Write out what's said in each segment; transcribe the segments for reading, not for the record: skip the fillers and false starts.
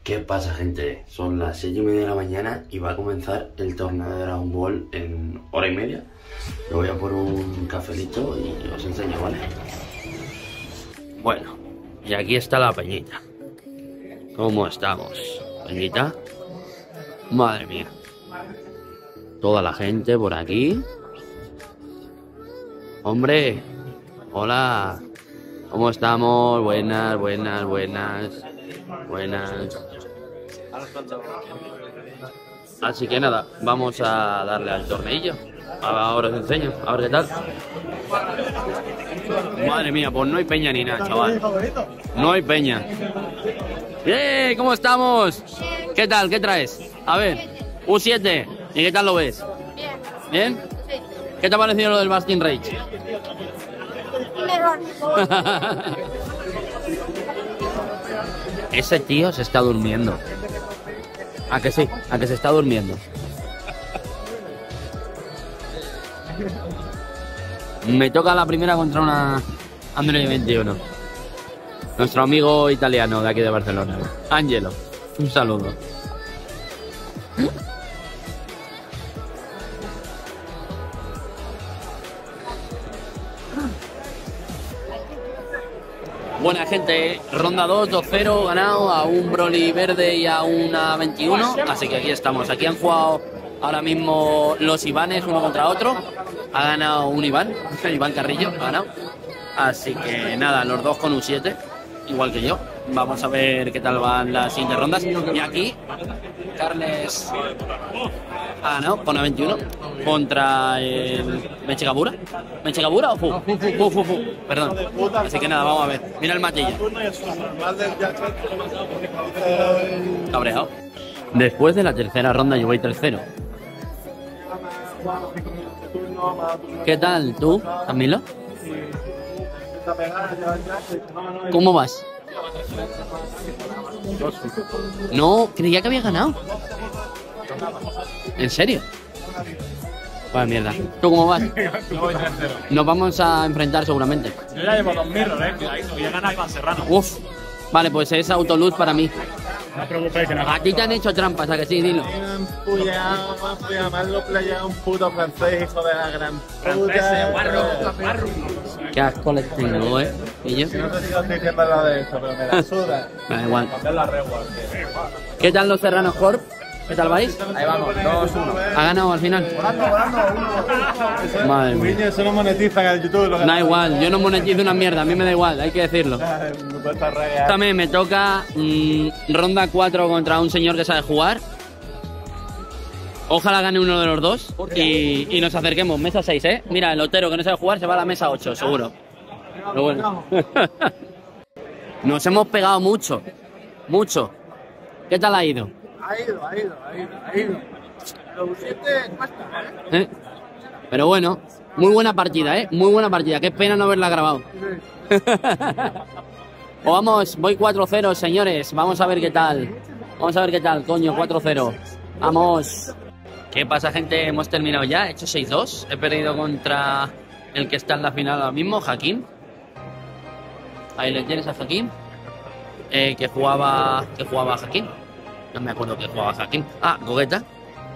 ¿Qué pasa, gente? Son las 6:30 de la mañana y va a comenzar el torneo de Dragon Ball en hora y media. Me voy a por un cafelito y os enseño, ¿vale? Bueno, y aquí está la peñita. ¿Cómo estamos? ¿Peñita? Madre mía. Toda la gente por aquí. Hombre, hola. ¿Cómo estamos? Buenas, buenas, buenas. Buenas. Así que nada, vamos a darle al torneillo. Ahora os enseño, a ver qué tal. Madre mía, pues no hay peña ni nada, chaval. No hay peña. ¡Eh! ¿Cómo estamos? ¿Qué tal? ¿Qué traes? A ver, U7. ¿Y qué tal lo ves? Bien. ¿Bien? Sí. ¿Qué te ha parecido lo del Basking Rage? Mejor. Ese tío se está durmiendo. ¿A que sí? ¿A que se está durmiendo? Me toca la primera contra una Android 21. Nuestro amigo italiano de aquí de Barcelona. Angelo. Un saludo. Buena gente, ronda 2, 2-0, ganado a un Broly verde y a una 21. Así que aquí estamos. Aquí han jugado ahora mismo los Ivanes uno contra otro. Ha ganado un Iván, Iván Carrillo, ha ganado. Así que nada, los dos con U7, igual que yo. Vamos a ver qué tal van las siguientes rondas. Y aquí, Carles ha ganado con A21 contra el Mechigabura. ¿Mechigabura o Fu? Fu. Perdón. Así que nada, vamos a ver. Mira el matilla. Cabreado. Después de la tercera ronda yo voy tercero. ¿Qué tal? ¿Tú, Camilo? ¿Cómo vas? No, creía que había ganado. ¿En serio? Vaya mierda. ¿Tú cómo vas? Yo voy 3-0. Nos vamos a enfrentar seguramente. Yo ya llevo 2 mirrors, cuidadito, voy a ganar a Iván Serrano. Uf. Vale, pues es autoluz para mí. No os preocupéis que no. A ti te han hecho trampas, ¿a que sí? Dilo. Me han pullado, más lo playa un puto francés, hijo de la gran Franceses, puta. guarro. Qué asco les tengo, ¿eh? ¿Y yo? No sé si os estoy diciendo lo de esto, pero me la suda. Da igual. Cambiar la regua. ¿Qué tal los Serranos Corp? ¿Qué tal vais? Ahí vamos, 2-1. ¿Ha ganado al final? Madre mía. Eso no monetiza en el YouTube. Da igual, yo no monetizo una mierda, a mí me da igual, hay que decirlo. Me cuesta regalar. También me toca ronda 4 contra un señor que sabe jugar. Ojalá gane uno de los dos y nos acerquemos. Mesa 6, ¿eh? Mira, el Otero que no sabe jugar se va a la mesa 8, seguro. Pero bueno. Nos hemos pegado mucho. Mucho. ¿Qué tal ha ido? Ha ido. Lo U7 cuesta, ¿Eh? Pero bueno, muy buena partida, ¿eh? Muy buena partida. Qué pena no haberla grabado. O vamos, voy 4-0, señores. Vamos a ver qué tal. Vamos a ver qué tal, coño, 4-0. Vamos. ¿Qué pasa, gente? Hemos terminado ya. He hecho 6-2. He perdido contra el que está en la final ahora mismo, Hakim. Ahí le tienes a Hakim. Que jugaba Hakim. No me acuerdo que jugaba Hakim. Ah, Gogeta.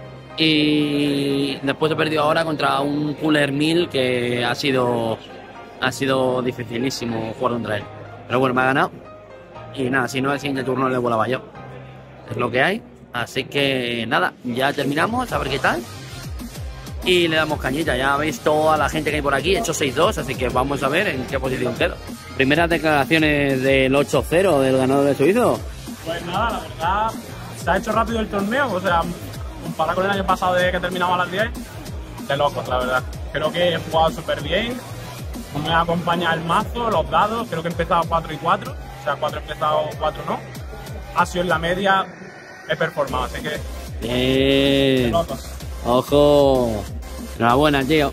Y después he perdido ahora contra un Cooler 1000 que ha sido dificilísimo jugar contra él. Pero bueno, me ha ganado. Y nada, si no, el siguiente turno le volaba yo. Es lo que hay. Así que nada, ya terminamos, a ver qué tal. Y le damos cañita. Ya veis toda la gente que hay por aquí. He hecho 6-2, así que vamos a ver en qué posición quedo. Primeras declaraciones del 8-0 del ganador de suizo. Pues nada, la verdad, se ha hecho rápido el torneo, o sea, comparado con el año pasado de que terminaba a las 10, de locos, la verdad. Creo que he jugado súper bien, me acompaña el mazo, los dados, creo que he empezado 4 y 4, o sea, 4 he empezado, 4 no. Ha sido en la media, he performado, así que de Bien. locos. Ojo. Enhorabuena, tío.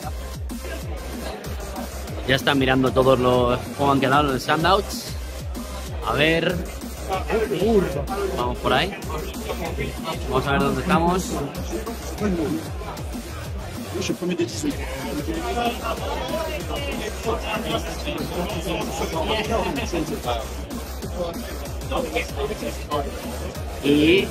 Ya están mirando todos los cómo han quedado los standouts. A ver. Vamos por ahí. Vamos a ver dónde estamos. Y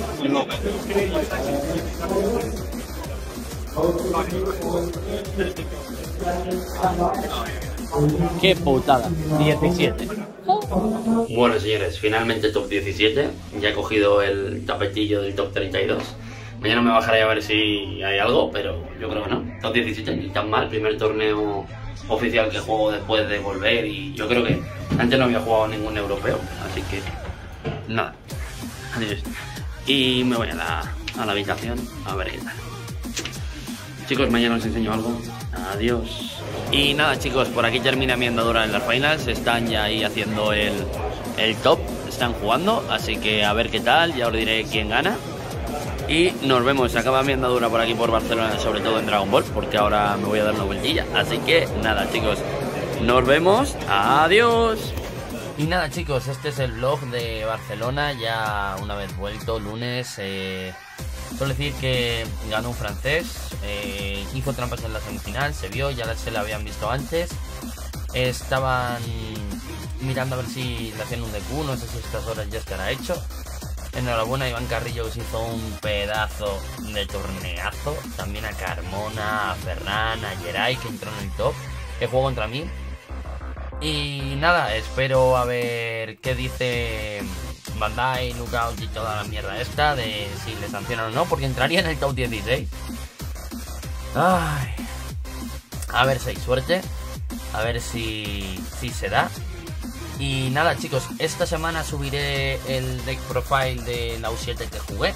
qué putada, 17. Bueno, señores, finalmente top 17. Ya he cogido el tapetillo del top 32. Mañana me bajaré a ver si hay algo, pero yo creo que no. Top 17, ni tan mal. Primer torneo oficial que juego después de volver. Y yo creo que antes no había jugado ningún europeo. Así que nada. Adiós. Y me voy a la habitación a ver qué tal. Chicos, mañana os enseño algo. Adiós. Y nada, chicos, por aquí termina mi andadura en las finals. Están ya ahí haciendo el top. Están jugando, así que a ver qué tal. Ya os diré quién gana. Y nos vemos. Se acaba mi andadura por aquí por Barcelona, sobre todo en Dragon Ball, porque ahora me voy a dar una vueltilla. Así que nada, chicos, nos vemos. Adiós. Y nada, chicos, este es el vlog de Barcelona. Ya una vez vuelto, lunes. Suelo decir que ganó un francés. Hizo trampas en la semifinal, se vio, ya se la habían visto antes. Estaban mirando a ver si le hacían un DQ, no sé si estas horas ya estará hecho. Enhorabuena a Iván Carrillo, que se hizo un pedazo de torneazo. También a Carmona, a Ferran, a Geray, que entró en el top, que jugó contra mí. Y nada, espero a ver qué dice Bandai, Knockout y toda la mierda esta, de si le sancionan o no, porque entraría en el top 16. Ay. A ver si hay suerte, a ver si se da. Y nada, chicos, esta semana subiré el deck profile de la U7 que jugué.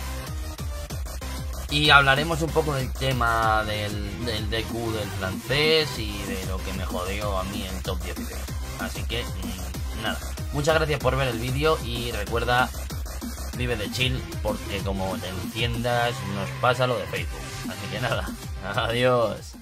Y hablaremos un poco del tema del DQ del francés y de lo que me jodió a mí en top 16. Así que, nada. Muchas gracias por ver el vídeo y recuerda, vive de chill, porque como te enciendas nos pasa lo de Facebook. Así que nada, adiós.